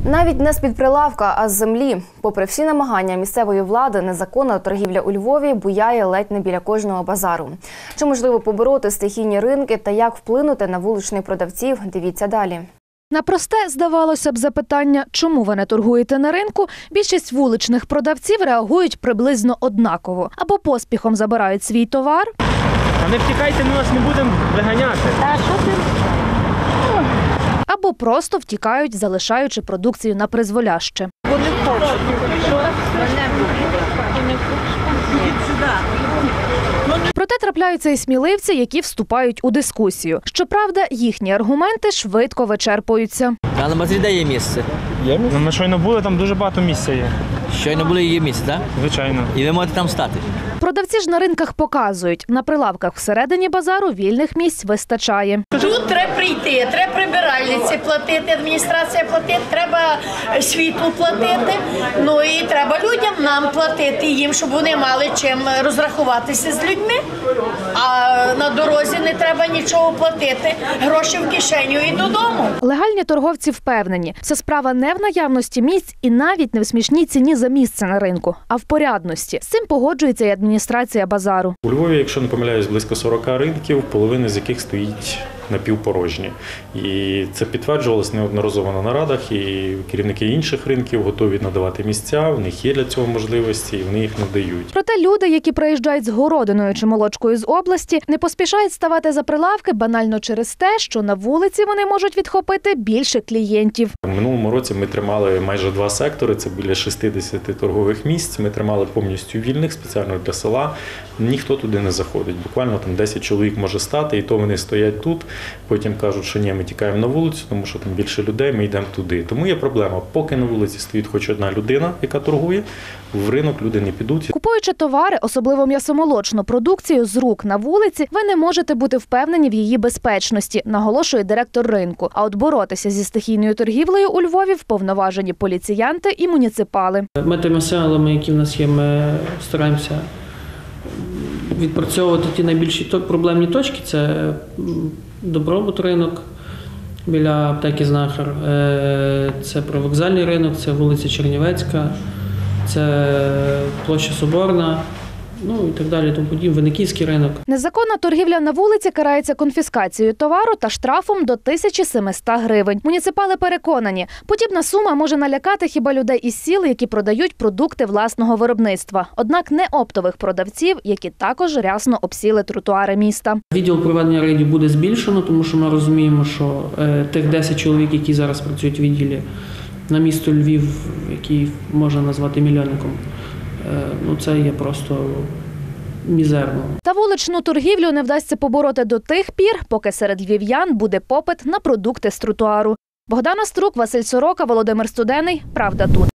Навіть не з-під прилавка, а з землі. Попри всі намагання місцевої влади, незаконна торгівля у Львові буяє ледь не біля кожного базару. Чи можливо побороти стихійні ринки та як вплинути на вуличних продавців – дивіться далі. На просте, здавалося б, запитання, чому ви не торгуєте на ринку, більшість вуличних продавців реагують приблизно однаково. Або поспіхом забирають свій товар. А не втікайте, ми вас не будемо виганяти. Або просто втікають, залишаючи продукцію на призволяще. Вони хочуть. Проте трапляються і сміливці, які вступають у дискусію. Щоправда, їхні аргументи швидко вичерпуються. Але на базарі де є місце? Є місце? Ми щойно були, там дуже багато місця є. Щойно були, є місце, так? Звичайно. І ви можете там стати. Продавці ж на ринках показують, на прилавках всередині базару вільних місць вистачає. Тут треба прийти, треба прибиральниці платити, адміністрація платити, треба світло платити, ну і треба людям нам платити їм, щоб вони мали чим розрахуватися з людьми. А на дорозі не треба нічого платити, гроші в кишеню і додому. Легальні торговці впевнені, вся справа не в наявності місць і навіть не в смішній ціні за місце на ринку, а в порядності. З цим погоджується і адміністрація базару. У Львові, якщо не помиляюсь, близько 40 ринків, половина з яких стоїть напівпорожні. І це підтверджувалось неодноразово на нарадах, і керівники інших ринків готові надавати місця, в них є для цього можливості, і вони їх надають. Проте люди, які приїжджають з городиною чи молочкою з області, не поспішають ставати за прилавки банально через те, що на вулиці вони можуть відхопити більше клієнтів. В минулому році ми тримали майже 2 сектори, це біля 60 торгових місць. Ми тримали повністю вільних, спеціально для села. Ніхто туди не заходить. Буквально там 10 чоловік може стати, і то вони стоять тут. Потім кажуть, що ні, ми тікаємо на вулицю, тому що там більше людей, ми йдемо туди. Тому є проблема. Поки на вулиці стоїть хоч одна людина, яка торгує, в ринок люди не підуть. Купуючи товари, особливо м'ясомолочну продукцію, з рук на вулиці, ви не можете бути впевнені в її безпечності, наголошує директор ринку. А от боротися зі стихійною торгівлею у Львові вповноважені поліціянти і муніципали. Ми тими силами, які в нас є, ми стараємося відпрацьовувати ті найбільші проблемні точки. Це Добробут ринок біля аптеки Знахар, це привокзальний ринок, це вулиця Чернівецька, це площа Соборна, ну і так далі, тому подібне, Винниківський ринок. Незаконна торгівля на вулиці карається конфіскацією товару та штрафом до 1700 гривень. Муніципали переконані, подібна сума може налякати хіба людей із сіл, які продають продукти власного виробництва. Однак не оптових продавців, які також рясно обсіли тротуари міста. Відділ проведення рейдів буде збільшено, тому що ми розуміємо, що тих 10 чоловік, які зараз працюють в відділі на місто Львів, який можна назвати мільйонником, ну це є просто мізерно. Та вуличну торгівлю не вдасться побороти до тих пір, поки серед львів'ян буде попит на продукти з тротуару. Богдана Струк, Василь Сорока, Володимир Студений. Правда тут.